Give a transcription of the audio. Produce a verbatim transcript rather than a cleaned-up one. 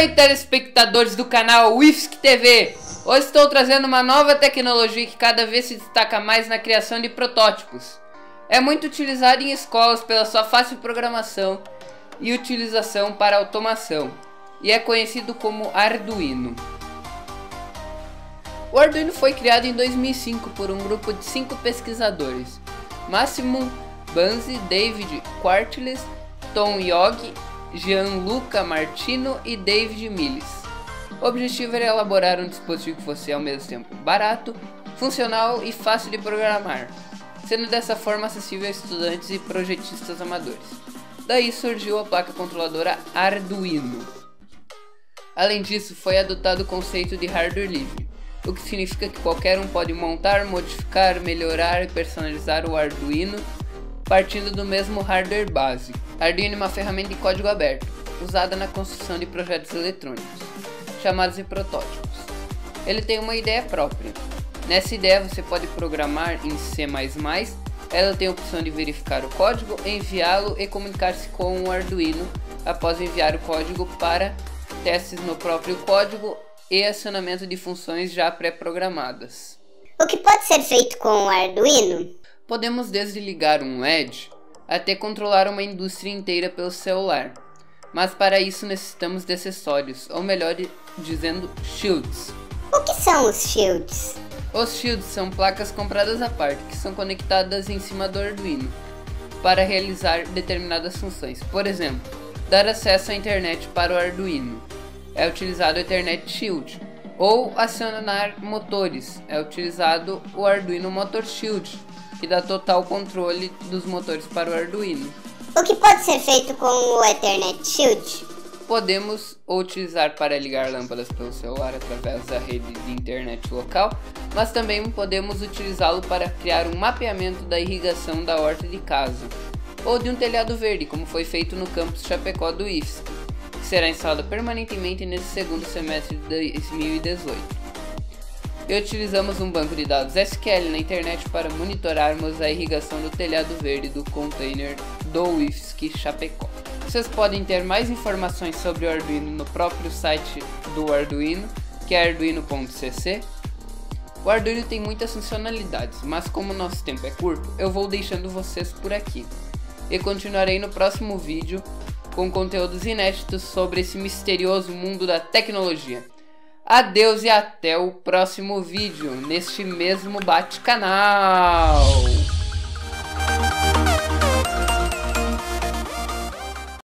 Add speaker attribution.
Speaker 1: aí, telespectadores do canal Wifsk T V. Hoje estou trazendo uma nova tecnologia que cada vez se destaca mais na criação de protótipos. É muito utilizada em escolas pela sua fácil programação e utilização para automação, e é conhecido como Arduino. O Arduino foi criado em dois mil e cinco por um grupo de cinco pesquisadores: Massimo Banzi, David Quartles, Tom Young, Gianluca Martino e David Mills. O objetivo era elaborar um dispositivo que fosse ao mesmo tempo barato, funcional e fácil de programar, sendo dessa forma acessível a estudantes e projetistas amadores. Daí surgiu a placa controladora Arduino. Além disso, foi adotado o conceito de hardware livre, o que significa que qualquer um pode montar, modificar, melhorar e personalizar o Arduino partindo do mesmo hardware base. Arduino é uma ferramenta de código aberto, usada na construção de projetos eletrônicos, chamados de protótipos. Ele tem uma ideia própria. Nessa ideia você pode programar em C mais mais, ela tem a opção de verificar o código, enviá-lo e comunicar-se com o Arduino após enviar o código para testes no próprio código e acionamento de funções já pré-programadas.
Speaker 2: O que pode ser feito com o Arduino?
Speaker 1: Podemos desde ligar um L E D até controlar uma indústria inteira pelo celular, mas para isso necessitamos de acessórios, ou melhor dizendo, shields.
Speaker 2: O que são os shields?
Speaker 1: Os shields são placas compradas à parte, que são conectadas em cima do Arduino para realizar determinadas funções. Por exemplo, dar acesso à internet para o Arduino é utilizado o Ethernet Shield, ou acionar motores é utilizado o Arduino Motor Shield, que dá total controle dos motores para o Arduino.
Speaker 2: O que pode ser feito com o Ethernet Shield?
Speaker 1: Podemos utilizar para ligar lâmpadas pelo celular através da rede de internet local, mas também podemos utilizá-lo para criar um mapeamento da irrigação da horta de casa, ou de um telhado verde, como foi feito no campus Chapecó do Wifsk, que será instalado permanentemente nesse segundo semestre de dois mil e dezoito. E utilizamos um banco de dados S Q L na internet para monitorarmos a irrigação do telhado verde do container do Wifsk Chapecó. Vocês podem ter mais informações sobre o Arduino no próprio site do Arduino, que é arduino ponto c c. O Arduino tem muitas funcionalidades, mas como nosso tempo é curto, eu vou deixando vocês por aqui. E continuarei no próximo vídeo com conteúdos inéditos sobre esse misterioso mundo da tecnologia. Adeus e até o próximo vídeo, neste mesmo bate-canal!